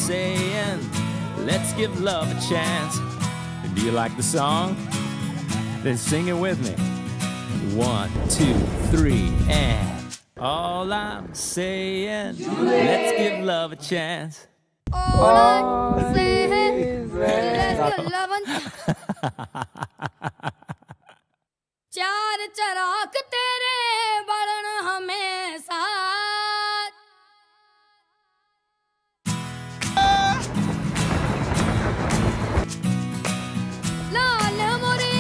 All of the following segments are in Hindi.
saying, let's give love a chance. Do you like the song? Then sing it with me. 1, 2, 3, and all I'm saying, let's give love a chance. All I'm saying, let's give love a chance. चार चराग तेरे बढ़न हमेशा लाल मोरे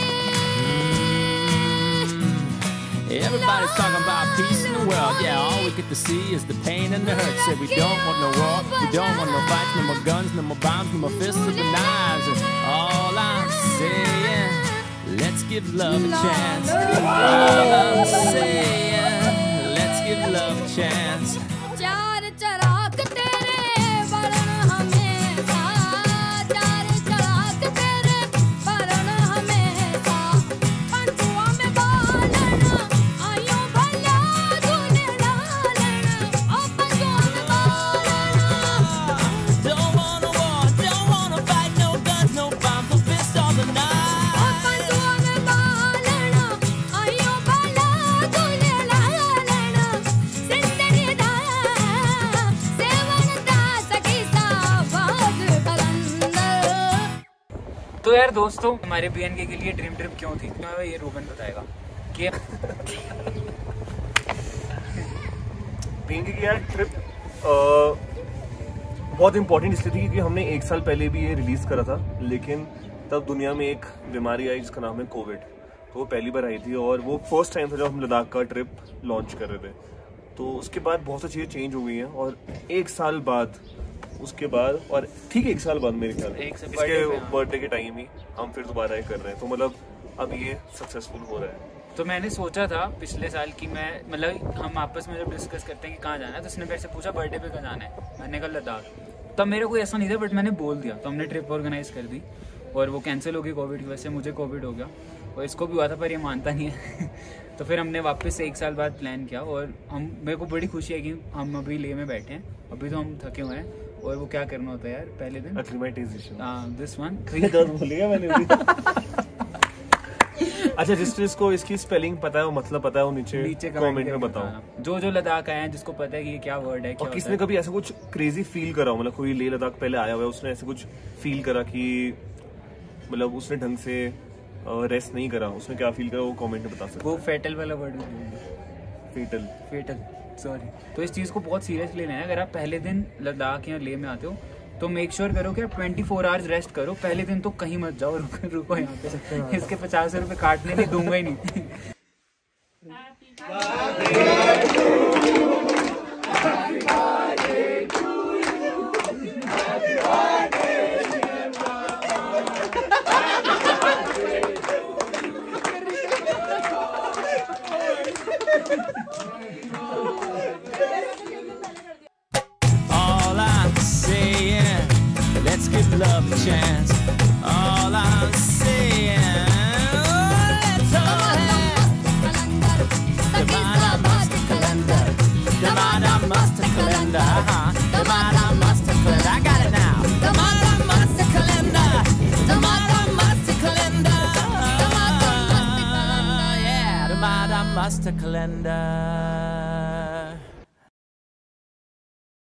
Everybody's talking about peace in the world. Yeah, all we get to see is the pain and the hurt. Say we don't want no war, we don't want no fights, no more guns, no more bombs, no more fists or knives. And all I'm saying, let's give love a chance. All I'm saying, let's give love a chance. चार चराग तेरे बढ़न हमेशा चार चराग तेरे बढ़न हमेशा पंचुआ में बालन आयो भला दूने लालन ओ पंचुआ में बालन Don't wanna war, don't wanna fight, no guns, no bombs, no fists or the knives. ओ पंचुआ में बालन आयो भला दूने लालन जिंदगी दा सेवन दा सखी साबाद कलंदर तो यार दोस्तों, हमारे बीएनके के लिए ड्रीम ट्रिप क्यों थी, ये रोगन बताएगा कि बीएनके की यार ट्रिप बहुत इम्पोर्टेंट इसलिए थी क्योंकि हमने 1 साल पहले भी ये रिलीज करा था, लेकिन तब दुनिया में एक बीमारी आई जिसका नाम है कोविड। तो वो पहली बार आई थी और वो फर्स्ट टाइम था जब हम लद्दाख का ट्रिप लॉन्च कर रहे थे। तो उसके बाद बहुत सी चीज़ें चेंज हो गई हैं और 1 साल बाद उसके बाद और ठीक 1 साल बाद मेरे ख्याल एक से इसके birthday पे, हाँ। बर्थडे के टाइम ही हम फिर दोबारा ये कर रहे हैं। तो मतलब अब ये सक्सेसफुल हो रहा है। तो मैंने सोचा था पिछले साल कि मैं मतलब हम आपस में जब डिस्कस करते हैं कि कहाँ जाना है, तो उसने मेरे से पूछा बर्थडे पे कहाँ जाना है, मैंने कहा लद्दाख। तब मेरा कोई ऐसा नहीं था, बट मैंने बोल दिया। तो हमने ट्रिप ऑर्गेनाइज कर दी और वो कैंसिल हो गई कोविड की वजह से। मुझे कोविड हो गया और इसको भी हुआ था, पर ये मानता नहीं है। तो फिर हमने वापस से 1 साल बाद प्लान किया और हम मेरे को बड़ी खुशी है कि हम अभी लेह में बैठे हैं। अभी तो हम थके हुए हैं और वो क्या करना होता है यार पहले दिन, Acclimatization। दिस वन भूलिएगा मैंने भी। अच्छा, जिसको इसकी स्पेलिंग पता है, वो मतलब पता है, वो नीचे कमेंट में बताओ। जो लद्दाख आए हैं जिसको पता है कि ये क्या वर्ड है, क्या और किसने कभी ऐसा कुछ क्रेजी फील करा हो, मतलब कोई लेह लद्दाख पहले आया हुआ है, उसने ऐसे कुछ फील करा कि मतलब उसने ढंग से रेस्ट नहीं करा, उसने क्या फील करा, वो कमेंट में बता सकते वो फेटल वाला वर्ड फेटल सॉरी। तो इस चीज़ को बहुत सीरियसली लेना है। अगर आप पहले दिन लद्दाख या लेह में आते हो तो मेक श्योर करो कि आप 24 आवर्स रेस्ट करो। पहले दिन तो कहीं मत जाओ, रुको यहाँ पे। इसके 50 रुपए काटने नहीं दूंगा ही नहीं। All I'm saying, let's give love a chance. All I'm saying, let's all have the Mada Master Calendar. The Mada Master Calendar. The Mada Master Calendar. I got it now. The Mada Master Calendar. The Mada Master Calendar. Yeah, the Mada Master Calendar.